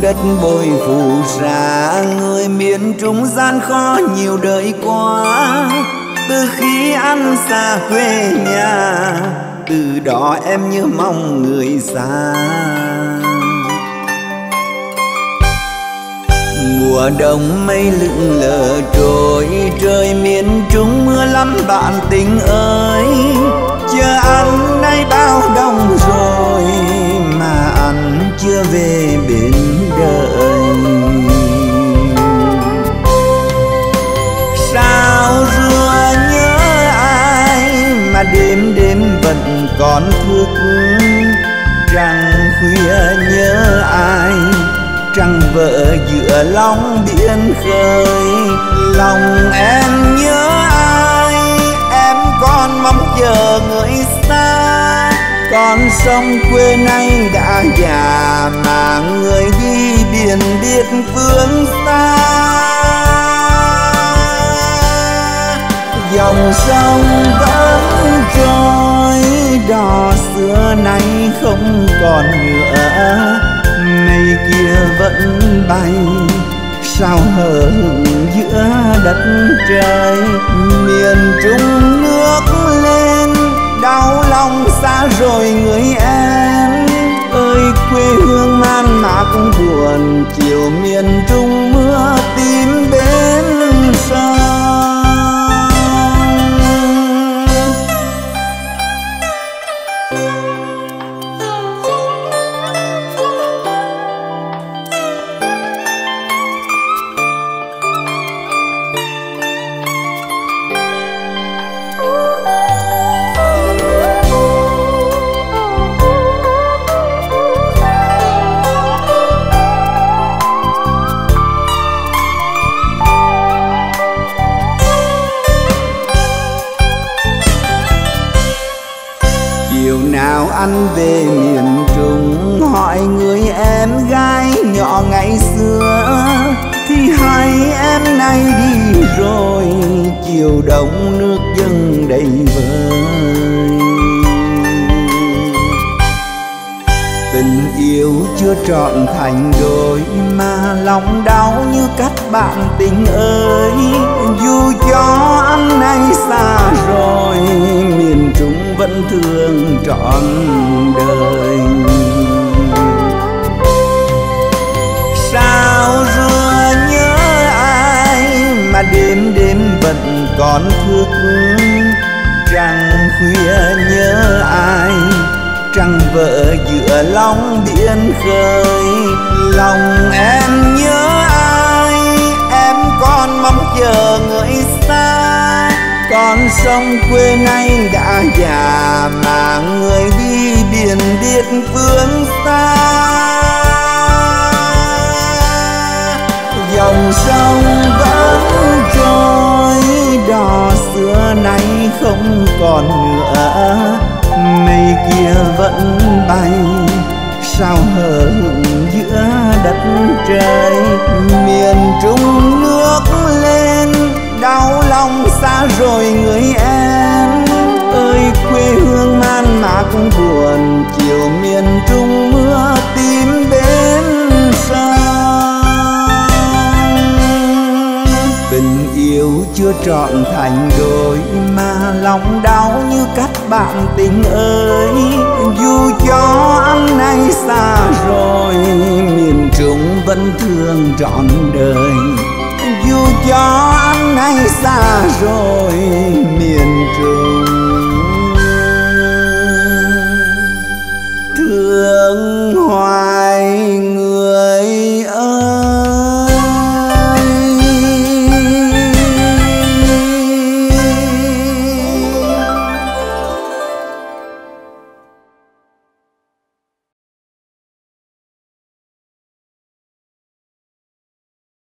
đất bồi phù sa. Người miền Trung gian khó nhiều đời qua, từ khi ăn xa quê nhà, từ đó em nhớ mong người xa. Mùa đông mây lững lờ trôi, trời miền Trung mưa lắm bạn tình ơi. Chờ anh nay bao đông rồi mà anh chưa về bên đời. Sao rưa nhớ ai mà đêm đêm vẫn còn thức, trăng khuya nhớ ai, trăng vỡ giữa lòng biển khơi. Lòng em nhớ ai, em còn mong chờ người xa. Con sông quê nay đã già mà người đi biển biết phương xa. Dòng sông vẫn trôi, đò xưa nay không còn nữa. Mây kia vẫn bay, sao hờ hững giữa đất trời. Miền Trung nước lên, đau lòng xa rồi người em ơi. Quê hương man mác buồn, chiều miền Trung mưa tím bên sông. Nào anh về miền Trung, hỏi người em gái nhỏ ngày xưa, thì hai em nay đi rồi, chiều đông nước dâng đầy vơi. Tình yêu chưa trọn thành đôi mà lòng đau như cắt bạn tình ơi. Dù cho anh nay xa rồi, miền Trung vẫn thương trọn đời. Sao rưa nhớ ai mà đêm đêm vẫn còn thức, trăng khuya nhớ ai, trăng vỡ giữa lòng biển khơi. Lòng em nhớ ai, em còn mong chờ người xa. Con sông quê nay đã già mà người đi biển biết phương xa. Dòng sông vẫn trôi, đò xưa nay không còn nữa. Mây kia vẫn bay, sao hờ hững giữa đất trời. Miền Trung nước lên, đau lòng xa rồi người em ơi. Quê hương man mác buồn, chiều miền Trung mưa tím bên sông. Tình yêu chưa trọn thành đôi mà lòng đau như cắt bạn tình ơi. Dù cho anh nay xa rồi, miền Trung vẫn thương trọn đời. Dù cho anh nay xa rồi,